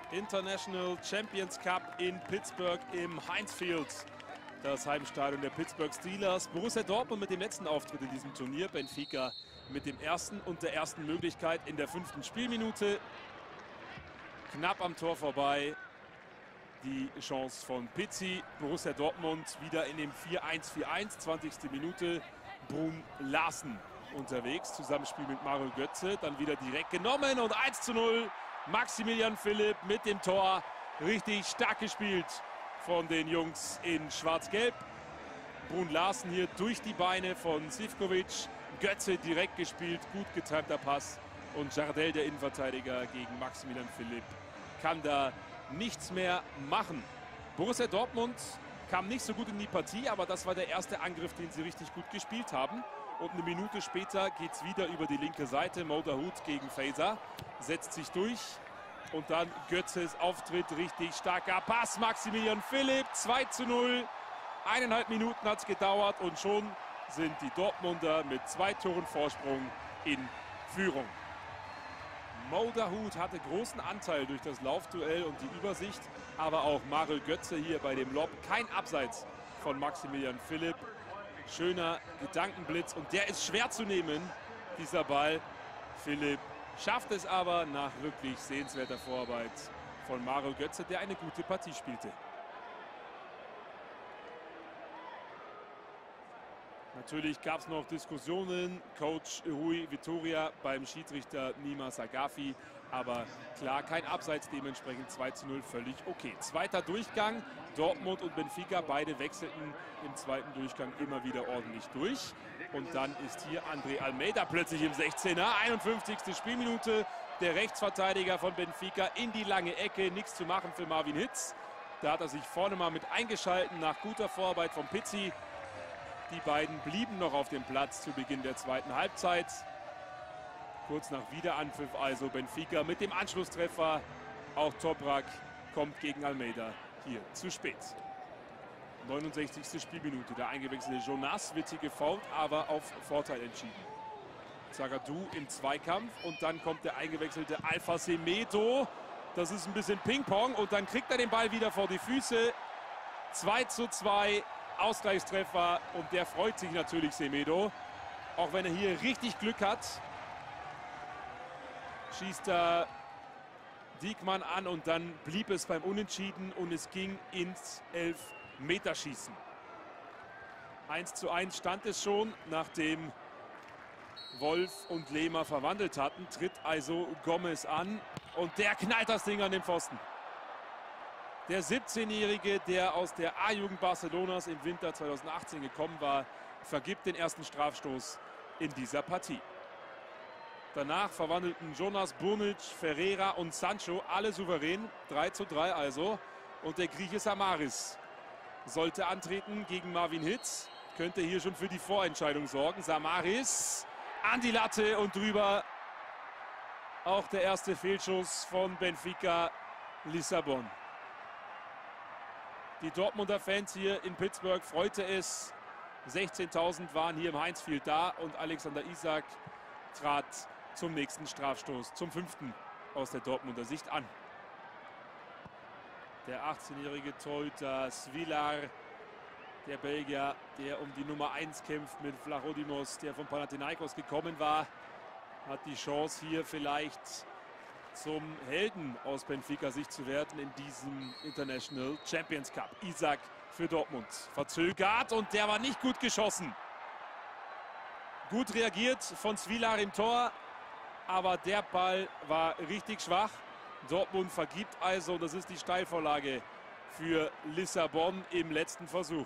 International Champions Cup in Pittsburgh im Heinz Field. Das Heimstadion der Pittsburgh Steelers. Borussia Dortmund mit dem letzten Auftritt in diesem Turnier. Benfica mit dem ersten und der ersten Möglichkeit in der 5. Spielminute. Knapp am Tor vorbei. Die Chance von Pizzi. Borussia Dortmund wieder in dem 4-1-4-1. 20. Minute. Brun Larsen unterwegs. Zusammenspiel mit Mario Götze. Dann wieder direkt genommen und 1:0. Maximilian Philipp mit dem Tor. Richtig stark gespielt von den Jungs in Schwarz-Gelb. Brun Larsen hier durch die Beine von Sivkovic. Götze direkt gespielt, gut getimter Pass. Und Jardel, der Innenverteidiger, gegen Maximilian Philipp, kann da nichts mehr machen. Borussia Dortmund kam nicht so gut in die Partie, aber das war der erste Angriff, den sie richtig gut gespielt haben. Und eine Minute später geht es wieder über die linke Seite. Moudahut gegen Faeser setzt sich durch. Und dann Götzes Auftritt, richtig starker Pass. Maximilian Philipp, 2:0. 1,5 Minuten hat es gedauert und schon sind die Dortmunder mit 2 Toren Vorsprung in Führung. Moudahut hatte großen Anteil durch das Laufduell und die Übersicht, aber auch Mario Götze hier bei dem Lob. Kein Abseits von Maximilian Philipp. Schöner Gedankenblitz und der ist schwer zu nehmen, dieser Ball. Philipp schafft es aber nach wirklich sehenswerter Vorarbeit von Mario Götze, der eine gute Partie spielte. Natürlich gab es noch Diskussionen, Coach Rui Vitória beim Schiedsrichter Nima Sagafi, aber klar, kein Abseits, dementsprechend 2:0, völlig okay. Zweiter Durchgang, Dortmund und Benfica, beide wechselten im zweiten Durchgang immer wieder ordentlich durch. Und dann ist hier André Almeida plötzlich im 16er, 51. Spielminute, der Rechtsverteidiger von Benfica in die lange Ecke, nichts zu machen für Marvin Hitz. Da hat er sich vorne mal mit eingeschalten, nach guter Vorarbeit von Pizzi. Die beiden blieben noch auf dem Platz zu Beginn der zweiten Halbzeit. Kurz nach Wiederanpfiff also Benfica mit dem Anschlusstreffer. Auch Toprak kommt gegen Almeida hier zu spät. 69. Spielminute. Der eingewechselte Jonas wird hier gefoult, aber auf Vorteil entschieden. Zagadou im Zweikampf und dann kommt der eingewechselte Alpha Semedo. Das ist ein bisschen Ping-Pong und dann kriegt er den Ball wieder vor die Füße. 2:2. Ausgleichstreffer und der freut sich natürlich, Semedo. Auch wenn er hier richtig Glück hat, schießt er Diekmann an und dann blieb es beim Unentschieden und es ging ins Elfmeterschießen. 1:1 stand es schon, nachdem Wolf und Lehmer verwandelt hatten, tritt also Gomez an und der knallt das Ding an den Pfosten. Der 17-Jährige, der aus der A-Jugend Barcelonas im Winter 2018 gekommen war, vergibt den ersten Strafstoß in dieser Partie. Danach verwandelten Jonas, Burnic, Ferreira und Sancho alle souverän. 3:3 also. Und der Grieche Samaris sollte antreten gegen Marvin Hitz. Könnte hier schon für die Vorentscheidung sorgen. Samaris an die Latte und drüber. Auch der erste Fehlschuss von Benfica Lissabon. Die Dortmunder Fans hier in Pittsburgh freute es. 16.000 waren hier im Heinz Field da und Alexander Isak trat zum nächsten Strafstoß, zum 5. aus der Dortmunder Sicht an. Der 18-jährige Torhüter Svilar, der Belgier, der um die Nummer 1 kämpft mit Vlachodimos, der von Panathinaikos gekommen war, hat die Chance hier vielleicht zum Helden aus Benfica Sicht zu werden in diesem International Champions Cup. Isak für Dortmund verzögert und der war nicht gut geschossen. Gut reagiert von Svilar im Tor, aber der Ball war richtig schwach. Dortmund vergibt also, das ist die Steilvorlage für Lissabon im letzten Versuch.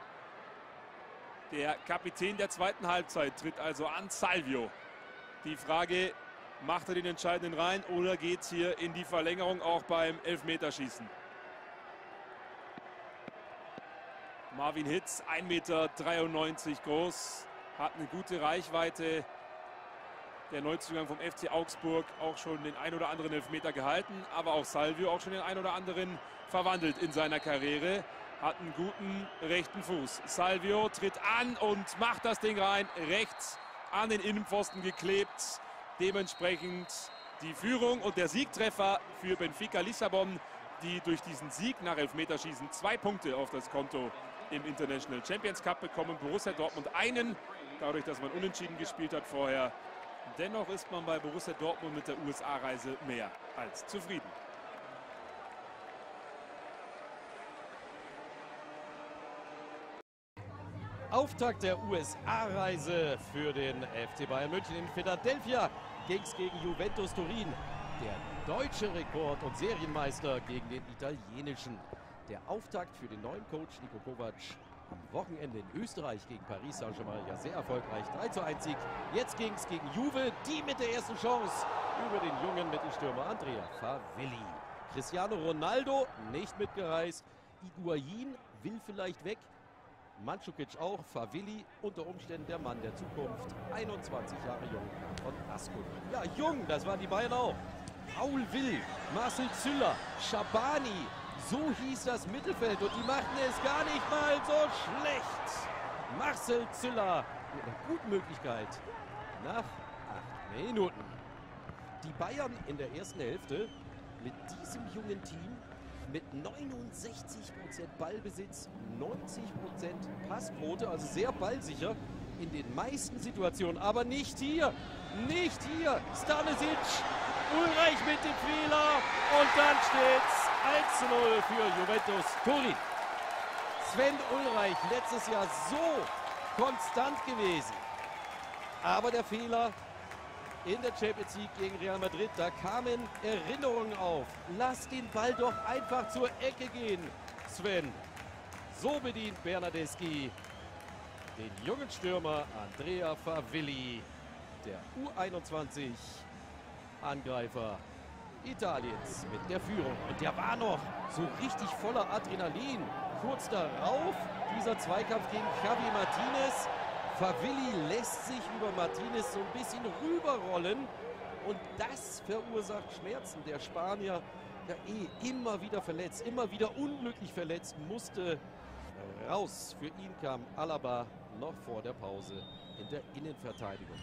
Der Kapitän der zweiten Halbzeit tritt also an, Salvio. Die Frage: Macht er den entscheidenden rein oder geht es hier in die Verlängerung auch beim Elfmeterschießen? Marvin Hitz, 1,93 Meter groß, hat eine gute Reichweite. Der Neuzugang vom FC Augsburg auch schon den ein oder anderen Elfmeter gehalten, aber auch Salvio auch schon den ein oder anderen verwandelt in seiner Karriere. Hat einen guten rechten Fuß. Salvio tritt an und macht das Ding rein, rechts an den Innenpfosten geklebt. Dementsprechend die Führung und der Siegtreffer für Benfica Lissabon, die durch diesen Sieg nach Elfmeterschießen 2 Punkte auf das Konto im International Champions Cup bekommen. Borussia Dortmund einen, dadurch, dass man unentschieden gespielt hat vorher. Dennoch ist man bei Borussia Dortmund mit der USA-Reise mehr als zufrieden. Auftakt der USA-Reise für den FC Bayern München. In Philadelphia ging es gegen Juventus Turin. Der deutsche Rekord- und Serienmeister gegen den italienischen. Der Auftakt für den neuen Coach Niko Kovac am Wochenende in Österreich gegen Paris Saint-Germain. Ja, sehr erfolgreich. 3:1 Sieg. Jetzt ging es gegen Juve, die mit der ersten Chance über den jungen Mittelstürmer Andrea Favilli. Cristiano Ronaldo nicht mitgereist. Higuaín will vielleicht weg. Mandzukic auch, Favilli unter Umständen der Mann der Zukunft, 21 Jahre jung von Ascoli. Ja, jung, das waren die Bayern auch. Paul Will, Marcel Züller, Schabani, so hieß das Mittelfeld und die machten es gar nicht mal so schlecht. Marcel Züller mit einer guten Möglichkeit nach 8 Minuten. Die Bayern in der ersten Hälfte mit diesem jungen Team mit 69% Ballbesitz, 90% Passquote, also sehr ballsicher in den meisten Situationen. Aber nicht hier, nicht hier. Stanisic, Ulreich mit dem Fehler und dann steht's 1:0 für Juventus Turin. Sven Ulreich letztes Jahr so konstant gewesen. Aber der Fehler in der Champions League gegen Real Madrid, da kamen Erinnerungen auf. Lass den Ball doch einfach zur Ecke gehen, Sven. So bedient Bernardeschi den jungen Stürmer Andrea Favilli, der U21-Angreifer Italiens mit der Führung. Und der war noch so richtig voller Adrenalin. Kurz darauf dieser Zweikampf gegen Javi Martinez. Favilli lässt sich über Martinez so ein bisschen rüberrollen und das verursacht Schmerzen. Der Spanier, ja immer wieder verletzt, immer wieder unglücklich verletzt, musste raus. Für ihn kam Alaba noch vor der Pause in der Innenverteidigung.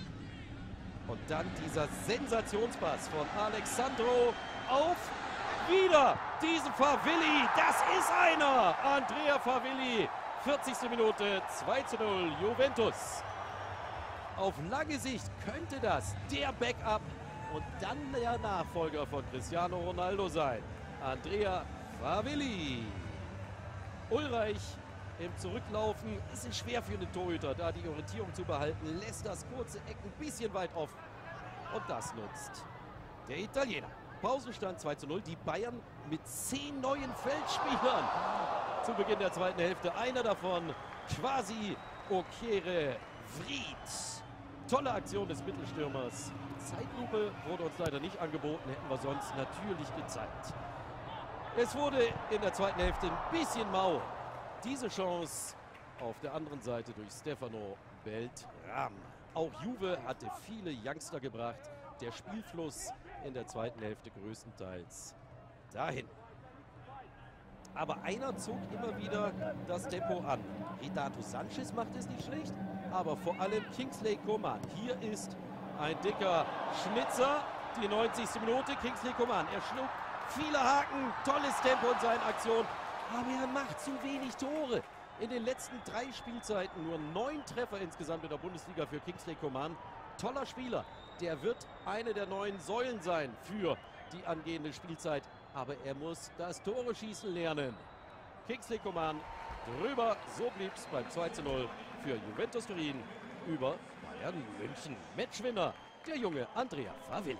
Und dann dieser Sensationspass von Alexandro auf wieder diesen Favilli. Das ist einer! Andrea Favilli. 40. Minute, 2:0 Juventus. Auf lange Sicht könnte das der Backup und dann der Nachfolger von Cristiano Ronaldo sein. Andrea Favilli. Ulreich im Zurücklaufen. Es ist schwer für den Torhüter, da die Orientierung zu behalten. Lässt das kurze Eck ein bisschen weit offen. Und das nutzt der Italiener. Pausenstand 2:0. Die Bayern mit 10 neuen Feldspielern zu Beginn der zweiten Hälfte. Einer davon quasi Okere Vried. Tolle Aktion des Mittelstürmers. Zeitlupe wurde uns leider nicht angeboten, hätten wir sonst natürlich gezeigt. Es wurde in der zweiten Hälfte ein bisschen mau. Diese Chance auf der anderen Seite durch Stefano Beltram. Auch Juve hatte viele Youngster gebracht. Der Spielfluss in der zweiten Hälfte größtenteils dahin. Aber einer zog immer wieder das Tempo an. Renato Sanchez macht es nicht schlecht, aber vor allem Kingsley Coman. Hier ist ein dicker Schnitzer, die 90. Minute. Kingsley Coman, er schlug viele Haken, tolles Tempo in seinen Aktionen, aber er macht zu wenig Tore. In den letzten 3 Spielzeiten nur 9 Treffer insgesamt in der Bundesliga für Kingsley Coman. Toller Spieler, der wird eine der neuen Säulen sein für die angehende Spielzeit. Aber er muss das Tore schießen lernen. Kingsley Coman drüber, so blieb es beim 2:0 für Juventus Turin über Bayern München. Matchwinner, der junge Andrea Favilli.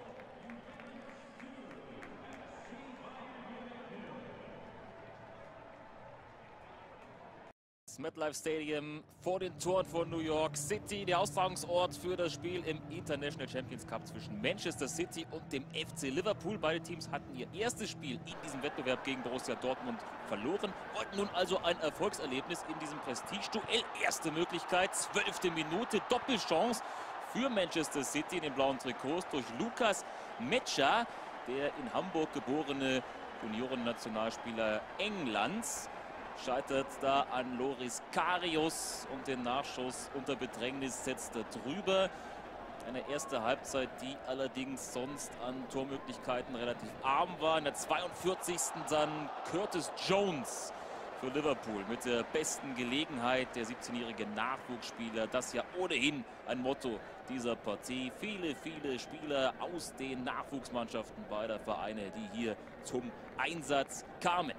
MetLife Stadium vor den Toren von New York City, der Austragungsort für das Spiel im International Champions Cup zwischen Manchester City und dem FC Liverpool. Beide Teams hatten ihr erstes Spiel in diesem Wettbewerb gegen Borussia Dortmund verloren, wollten nun also ein Erfolgserlebnis in diesem Prestige-Duell. Erste Möglichkeit, 12. Minute, Doppelchance für Manchester City in den blauen Trikots durch Lukas Mecha, der in Hamburg geborene Junioren-Nationalspieler Englands. Scheitert da an Loris Karius und den Nachschuss unter Bedrängnis setzt er drüber. Eine erste Halbzeit, die allerdings sonst an Tormöglichkeiten relativ arm war. In der 42. dann Curtis Jones für Liverpool mit der besten Gelegenheit, der 17-jährige Nachwuchsspieler. Das ja ohnehin ein Motto dieser Partie. Viele, viele Spieler aus den Nachwuchsmannschaften beider Vereine, die hier zum Einsatz kamen.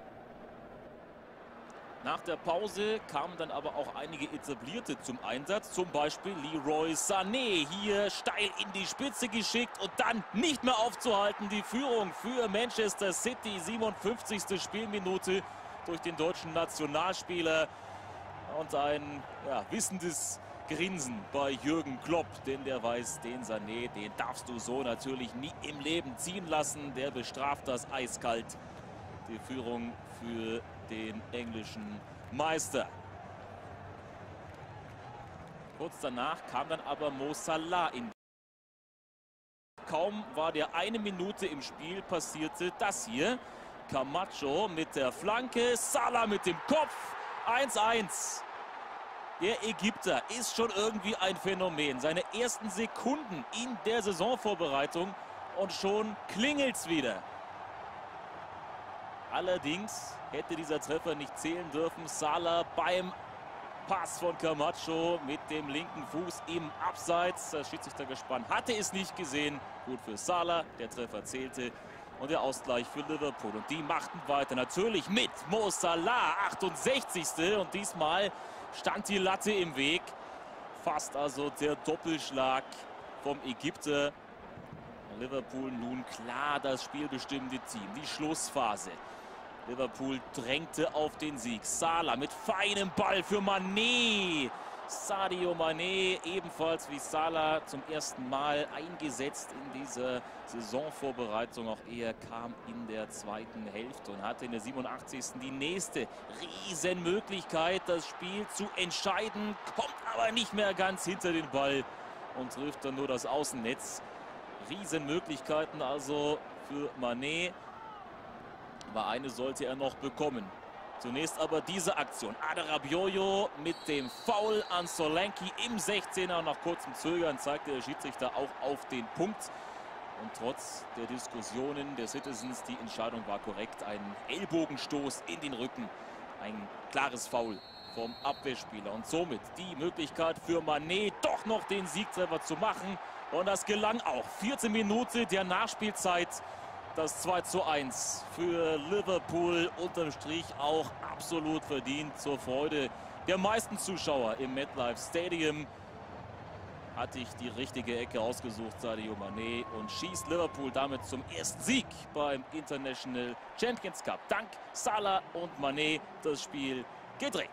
Nach der Pause kamen dann aber auch einige Etablierte zum Einsatz. Zum Beispiel Leroy Sané, hier steil in die Spitze geschickt und dann nicht mehr aufzuhalten. Die Führung für Manchester City, 57. Spielminute durch den deutschen Nationalspieler. Und ein wissendes Grinsen bei Jürgen Klopp, denn der weiß, den Sané, den darfst du so natürlich nie im Leben ziehen lassen. Der bestraft das eiskalt. Die Führung für den englischen Meister. Kurz danach kam dann aber Mo Salah in. Kaum war der eine Minute im Spiel, passierte das hier. Camacho mit der Flanke, Salah mit dem Kopf. 1:1. Der Ägypter ist schon irgendwie ein Phänomen. Seine ersten Sekunden in der Saisonvorbereitung und schon klingelt's wieder. Allerdings hätte dieser Treffer nicht zählen dürfen. Salah beim Pass von Camacho mit dem linken Fuß im Abseits. Das Schiedsrichtergespann hatte es nicht gesehen. Gut für Salah, der Treffer zählte. Und der Ausgleich für Liverpool. Und die machten weiter. Natürlich mit Mo Salah, 68. Und diesmal stand die Latte im Weg. Fast also der Doppelschlag vom Ägypter. Liverpool nun klar das spielbestimmende Team. Die Schlussphase. Liverpool drängte auf den Sieg. Salah mit feinem Ball für Mané. Sadio Mané ebenfalls wie Salah zum ersten Mal eingesetzt in dieser Saisonvorbereitung. Auch er kam in der zweiten Hälfte und hatte in der 87. die nächste Riesenmöglichkeit, das Spiel zu entscheiden. Kommt aber nicht mehr ganz hinter den Ball und trifft dann nur das Außennetz. Riesenmöglichkeiten also für Mané. Aber eine sollte er noch bekommen. Zunächst aber diese Aktion. Aderabioyo mit dem Foul an Solanke im 16er. Nach kurzem Zögern zeigte der Schiedsrichter auch auf den Punkt. Und trotz der Diskussionen der Citizens, die Entscheidung war korrekt. Ein Ellbogenstoß in den Rücken. Ein klares Foul vom Abwehrspieler. Und somit die Möglichkeit für Mané doch noch den Siegtreffer zu machen. Und das gelang auch. 4. Minute der Nachspielzeit. Das 2:1 für Liverpool, unterm Strich auch absolut verdient, zur Freude der meisten Zuschauer im MetLife Stadium. Hatte ich die richtige Ecke ausgesucht, Sadio Mané, und schießt Liverpool damit zum ersten Sieg beim International Champions Cup. Dank Salah und Mané das Spiel gedreht.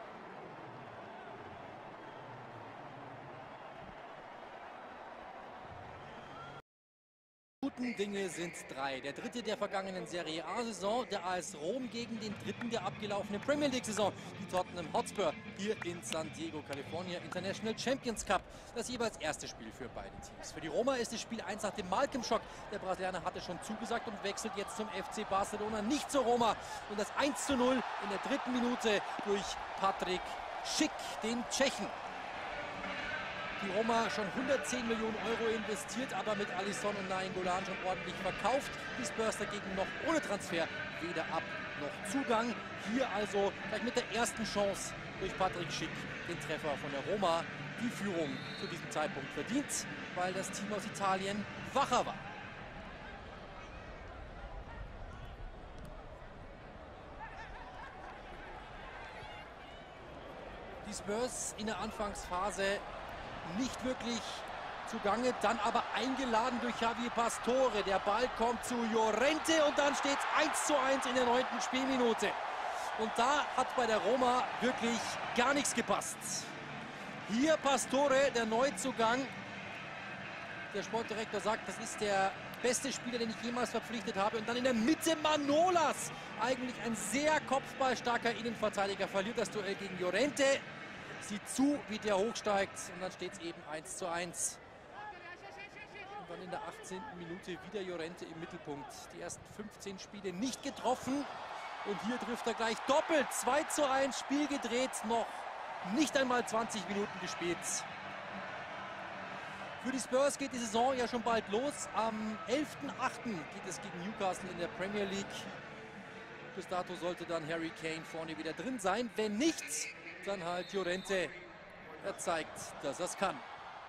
Dinge sind 3. Der dritte der vergangenen Serie A-Saison, der AS Rom gegen den dritten der abgelaufenen Premier League-Saison, die Tottenham Hotspur, hier in San Diego, California, International Champions Cup. Das jeweils erste Spiel für beide Teams. Für die Roma ist es Spiel 1 nach dem Malcolm-Schock. Der Brasilianer hatte schon zugesagt und wechselt jetzt zum FC Barcelona, nicht zur Roma. Und das 1:0 in der 3. Minute durch Patrik Schick, den Tschechen. Die Roma schon 110 Millionen Euro investiert, aber mit Alisson und Nainggolan schon ordentlich verkauft. Die Spurs dagegen noch ohne Transfer, weder Ab- noch Zugang. Hier also gleich mit der ersten Chance durch Patrik Schick den Treffer von der Roma. Die Führung zu diesem Zeitpunkt verdient, weil das Team aus Italien wacher war. Die Spurs in der Anfangsphase nicht wirklich zugange, dann aber eingeladen durch Javier Pastore. Der Ball kommt zu Llorente und dann steht es 1:1 in der 9. Spielminute. Und da hat bei der Roma wirklich gar nichts gepasst. Hier Pastore, der Neuzugang. Der Sportdirektor sagt, das ist der beste Spieler, den ich jemals verpflichtet habe. Und dann in der Mitte Manolas. Eigentlich ein sehr kopfballstarker Innenverteidiger. Verliert das Duell gegen Llorente. Sieht zu, wie der hochsteigt, und dann steht es eben 1:1. Und dann in der 18. Minute wieder Llorente im Mittelpunkt. Die ersten 15 Spiele nicht getroffen und hier trifft er gleich doppelt. 2:1, Spiel gedreht, noch nicht einmal 20 Minuten gespielt. Für die Spurs geht die Saison ja schon bald los. Am 11.8. geht es gegen Newcastle in der Premier League. Bis dato sollte dann Harry Kane vorne wieder drin sein. Wenn nicht, dann halt Llorente. Er zeigt, dass er es kann.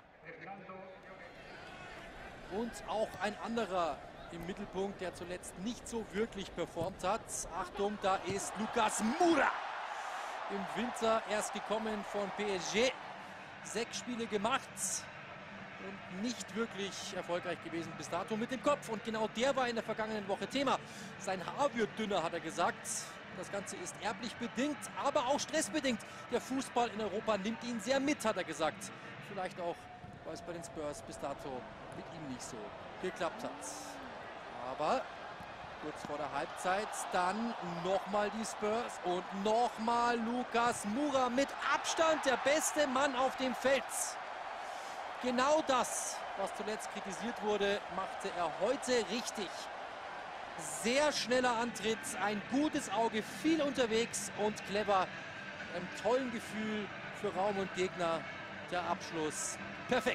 Und auch ein anderer im Mittelpunkt, der zuletzt nicht so wirklich performt hat. Achtung, da ist Lucas Moura. Im Winter erst gekommen von PSG. 6 Spiele gemacht und nicht wirklich erfolgreich gewesen bis dato mit dem Kopf. Und genau der war in der vergangenen Woche Thema. Sein Haar wird dünner, hat er gesagt. Das Ganze ist erblich bedingt, aber auch stressbedingt. Der Fußball in Europa nimmt ihn sehr mit, hat er gesagt. Vielleicht auch, weil es bei den Spurs bis dato mit ihm nicht so geklappt hat. Aber kurz vor der Halbzeit dann nochmal die Spurs und nochmal Lucas Moura mit Abstand der beste Mann auf dem Feld. Genau das, was zuletzt kritisiert wurde, machte er heute richtig. Sehr schneller Antritt, ein gutes Auge, viel unterwegs und clever. Einem tollen Gefühl für Raum und Gegner. Der Abschluss perfekt.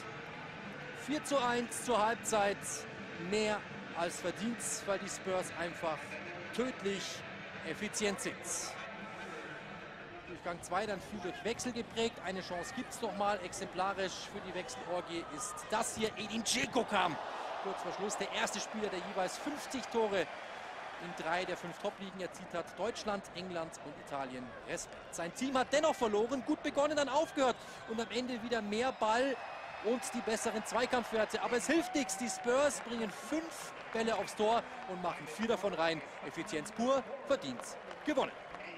4:1 zur Halbzeit. Mehr als verdient, weil die Spurs einfach tödlich effizient sind. Durchgang 2 dann viel durch Wechsel geprägt. Eine Chance gibt es noch mal. Exemplarisch für die Wechselorgie ist das hier. Edin Dzeko kam kurz vor Schluss. Der erste Spieler, der jeweils 50 Tore in 3 der 5 Top-Ligen erzielt hat. Deutschland, England und Italien. Respekt. Sein Team hat dennoch verloren. Gut begonnen, dann aufgehört. Und am Ende wieder mehr Ball und die besseren Zweikampfwerte. Aber es hilft nichts. Die Spurs bringen 5 Bälle aufs Tor und machen 4 davon rein. Effizienz pur, verdient, gewonnen.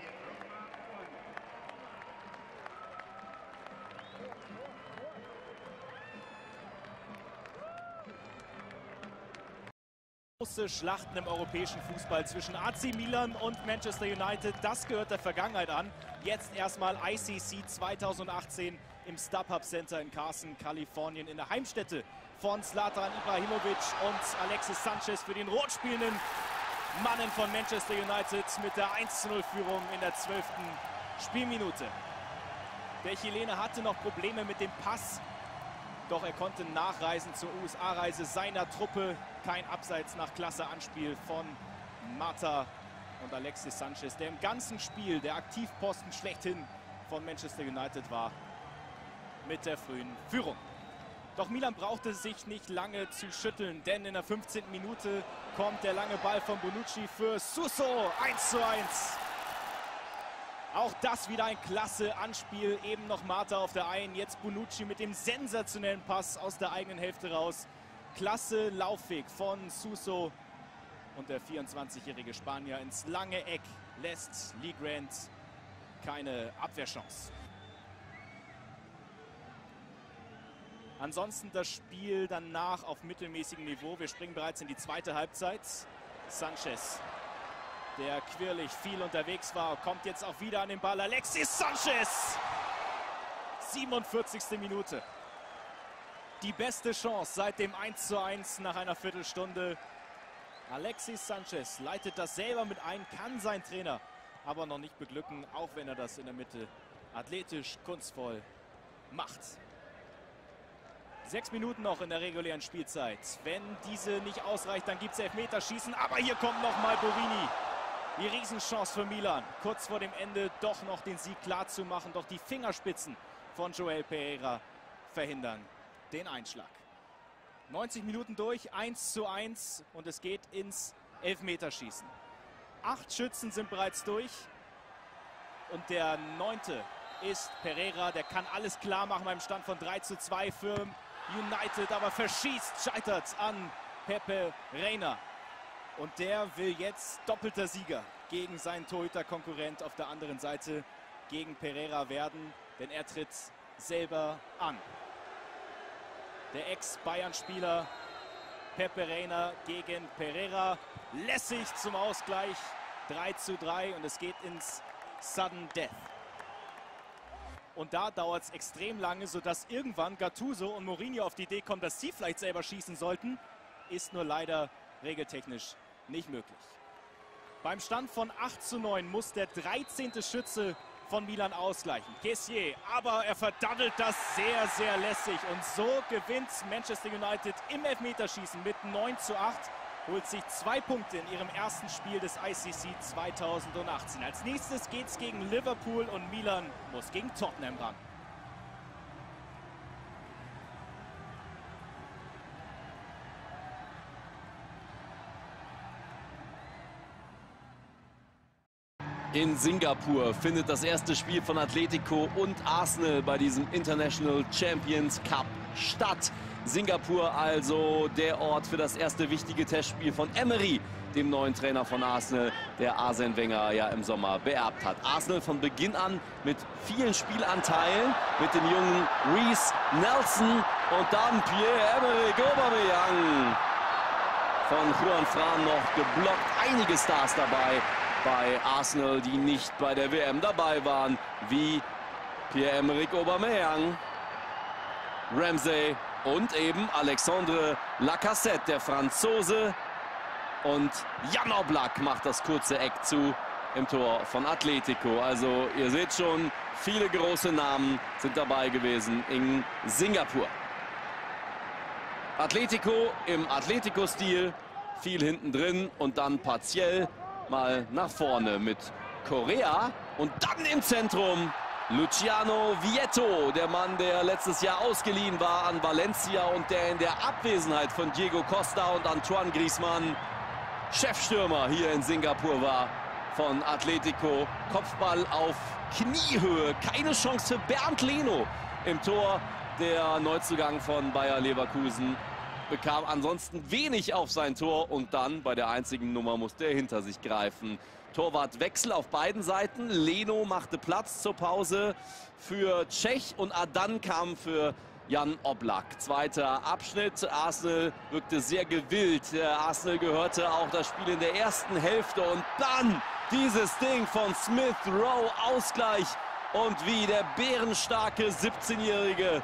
Große Schlachten im europäischen Fußball zwischen AC Milan und Manchester United, das gehört der Vergangenheit an. Jetzt erstmal ICC 2018 im StubHub Center in Carson, Kalifornien, in der Heimstätte von Zlatan Ibrahimovic und Alexis Sanchez für den rot spielenden Mannen von Manchester United mit der 1:0-Führung in der 12. Spielminute. Der Chilene hatte noch Probleme mit dem Pass, doch er konnte nachreisen zur USA-Reise seiner Truppe. Kein Abseits nach Klasse-Anspiel von Mata und Alexis Sanchez, der im ganzen Spiel der Aktivposten schlechthin von Manchester United war, mit der frühen Führung. Doch Milan brauchte sich nicht lange zu schütteln, denn in der 15. Minute kommt der lange Ball von Bonucci für Suso, 1:1. Auch das wieder ein klasse Anspiel. Eben noch Mata auf der einen, jetzt Bonucci mit dem sensationellen Pass aus der eigenen Hälfte raus. Klasse Laufweg von Suso. Und der 24-jährige Spanier ins lange Eck lässt Lee Grant keine Abwehrchance. Ansonsten das Spiel danach auf mittelmäßigem Niveau. Wir springen bereits in die zweite Halbzeit. Sanchez, der quirlig viel unterwegs war, kommt jetzt auch wieder an den Ball. Alexis Sanchez! 47. Minute. Die beste Chance seit dem 1:1 nach einer Viertelstunde. Alexis Sanchez leitet das selber mit ein, kann sein Trainer aber noch nicht beglücken, auch wenn er das in der Mitte athletisch, kunstvoll macht. 6 Minuten noch in der regulären Spielzeit. Wenn diese nicht ausreicht, dann gibt es Elfmeterschießen. Aber hier kommt nochmal Borini. Die Riesenchance für Milan. Kurz vor dem Ende doch noch den Sieg klar zu machen. Doch die Fingerspitzen von Joel Pereira verhindern den Einschlag. 90 Minuten durch, 1:1 und es geht ins Elfmeterschießen. 8 Schützen sind bereits durch und der 9. ist Pereira. Der kann alles klar machen beim Stand von 3:2 für United, aber verschießt, scheitert an Pepe Reina. Und der will jetzt doppelter Sieger gegen seinen Torhüter-Konkurrent auf der anderen Seite, gegen Pereira werden, denn er tritt selber an. Der Ex-Bayern-Spieler Pepe Reina gegen Pereira, lässig zum Ausgleich, 3:3 und es geht ins Sudden Death. Und da dauert es extrem lange, sodass irgendwann Gattuso und Mourinho auf die Idee kommen, dass sie vielleicht selber schießen sollten. Ist nur leider regeltechnisch nicht möglich. Beim Stand von 8:9 muss der 13. Schütze von Milan ausgleichen. Kessié, aber er verdattelt das sehr, sehr lässig. Und so gewinnt Manchester United im Elfmeterschießen mit 9:8. Holt sich 2 Punkte in ihrem ersten Spiel des ICC 2018. Als nächstes geht es gegen Liverpool und Milan muss gegen Tottenham ran. In Singapur findet das erste Spiel von Atletico und Arsenal bei diesem International Champions Cup statt. Singapur also der Ort für das erste wichtige Testspiel von Emery, dem neuen Trainer von Arsenal, der Arsene Wenger ja im Sommer beerbt hat. Arsenal von Beginn an mit vielen Spielanteilen, mit dem jungen Reiss Nelson und dann Pierre-Emerick Aubameyang. Von Juan Fran noch geblockt, einige Stars dabei bei Arsenal, die nicht bei der WM dabei waren, wie Pierre-Emerick Aubameyang, Ramsey und eben Alexandre Lacazette, der Franzose. Und Jan Oblak macht das kurze Eck zu im Tor von Atletico. Also ihr seht schon, viele große Namen sind dabei gewesen in Singapur. Atletico im Atletico-Stil, viel hinten drin und dann partiell mal nach vorne mit Correa und dann im Zentrum Luciano Vietto, der Mann, der letztes Jahr ausgeliehen war an Valencia und der in der Abwesenheit von Diego Costa und Antoine Griezmann Chefstürmer hier in Singapur war von Atletico. Kopfball auf Kniehöhe, keine Chance für Bernd Leno im Tor. Der Neuzugang von Bayer Leverkusen bekam ansonsten wenig auf sein Tor und dann bei der einzigen Nummer musste er hinter sich greifen. Torwartwechsel auf beiden Seiten. Leno machte Platz zur Pause für Cech und Adan kam für Jan Oblak. Zweiter Abschnitt. Arsenal wirkte sehr gewillt. Der Arsenal gehörte auch das Spiel in der ersten Hälfte und dann dieses Ding von Smith Rowe, Ausgleich und wie der bärenstarke 17-Jährige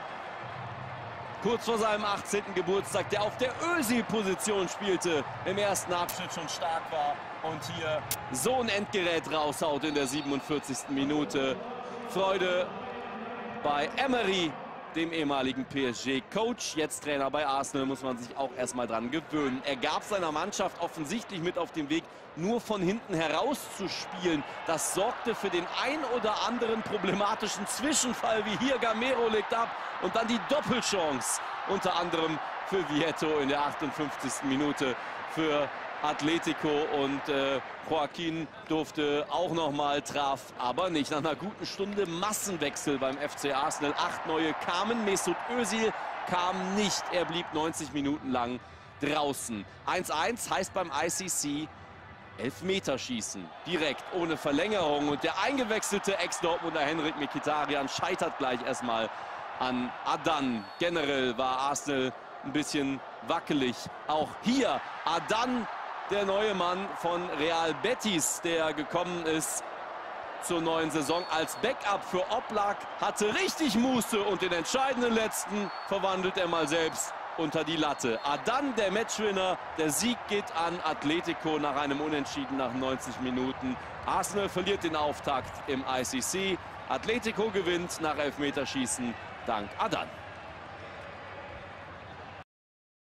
kurz vor seinem 18. Geburtstag, der auf der Özil-Position spielte, im ersten Abschnitt schon stark war und hier so ein Endgerät raushaut in der 47. Minute. Freude bei Emery, dem ehemaligen PSG-Coach, jetzt Trainer bei Arsenal, muss man sich auch erstmal dran gewöhnen. Er gab seiner Mannschaft offensichtlich mit auf den Weg, nur von hinten heraus zu spielen. Das sorgte für den ein oder anderen problematischen Zwischenfall, wie hier Gamero legt ab und dann die Doppelchance, unter anderem für Vietto in der 58. Minute für Atletico und Joaquin durfte auch noch mal, traf aber nicht. Nach einer guten Stunde Massenwechsel beim FC Arsenal. 8 neue kamen. Mesut Özil kam nicht. Er blieb 90 Minuten lang draußen. 1:1 heißt beim ICC Elfmeterschießen. Direkt, ohne Verlängerung. Und der eingewechselte Ex-Dortmunder Henrik Mkhitaryan scheitert gleich erstmal an Adan. Generell war Arsenal ein bisschen wackelig. Auch hier Adan, der neue Mann von Real Betis, der gekommen ist zur neuen Saison als Backup für Oblak, hatte richtig Muße und den entscheidenden letzten verwandelt er mal selbst unter die Latte. Adan, der Matchwinner, der Sieg geht an Atletico nach einem Unentschieden nach 90 Minuten. Arsenal verliert den Auftakt im ICC. Atletico gewinnt nach Elfmeterschießen dank Adan.